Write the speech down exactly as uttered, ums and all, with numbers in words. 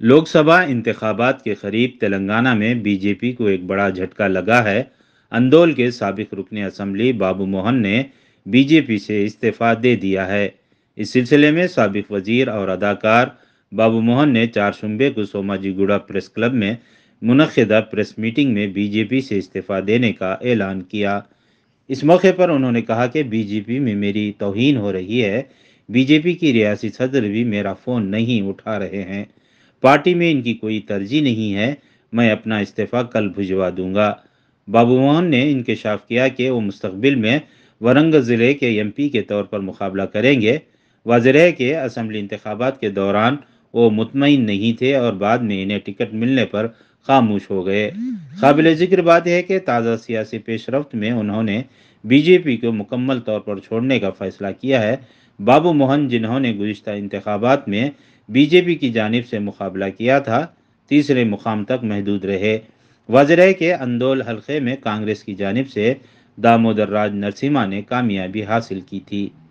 लोक सभा इंतखाबात के करीब तेलंगाना में बीजेपी को एक बड़ा झटका लगा है। अंदोल के साबिक रुकने असम्बली बाबू मोहन ने बीजेपी से इस्तीफा दे दिया है। इस सिलसिले में साबिक वजीर और अदाकार बाबू मोहन ने चार शुंबे को सोमाजीगुड़ा प्रेस क्लब में मुनक्किदा प्रेस मीटिंग में बीजेपी से इस्तीफा देने का ऐलान किया। इस मौके पर उन्होंने कहा कि बीजेपी में मेरी तौहीन हो रही है। बीजेपी की रियासी सदर भी मेरा फ़ोन नहीं उठा रहे हैं। पार्टी में इनकी कोई तरजीह नहीं है। मैं अपना इस्तीफ़ा कल भिजवा दूंगा। बाबू मोहन ने इंकशाफ किया कि वो मुस्तकबिल में वरंगल ज़िले के एमपी के तौर पर मुकाबला करेंगे। वाज़ेह है कि असम्बली इंतखाबात के दौरान वो मुतमईन नहीं थे और बाद में इन्हें टिकट मिलने पर खामोश हो गए। काबिल ज़िक्र बात है कि ताज़ा सियासी पेशरफ्त में उन्होंने बीजेपी को मुकम्मल तौर पर छोड़ने का फैसला किया है। बाबू मोहन, जिन्होंने गुज़िश्ता इंतखाबात में बीजेपी की जानिब से मुकाबला किया था, तीसरे मुकाम तक महदूद रहे। वाज़ेह है कि अंदोल हल्के में कांग्रेस की जानिब से दामोदर राज नरसिम्हा ने कामयाबी हासिल की थी।